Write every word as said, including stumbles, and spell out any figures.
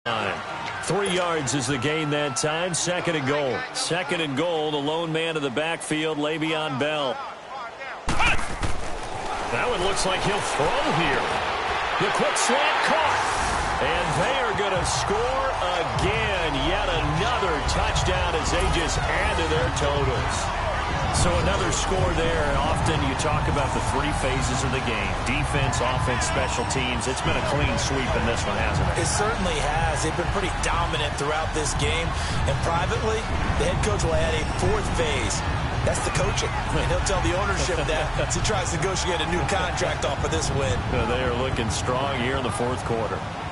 Three yards is the gain that time. Second and goal. Second and goal. The lone man in the backfield, Le'Veon Bell. That one looks like he'll throw here. The quick slant caught. And they are going to score again. Yet another touchdown as they just add to their totals. So another score there. Often you talk about the three phases of the game. Defense, offense, special teams. It's been a clean sweep in this one, hasn't it? It certainly has. They've been pretty dominant throughout this game. And privately, the head coach will add a fourth phase. That's the coaching. And he'll tell the ownership that as he tries to negotiate a new contract off of this win. They are looking strong here in the fourth quarter.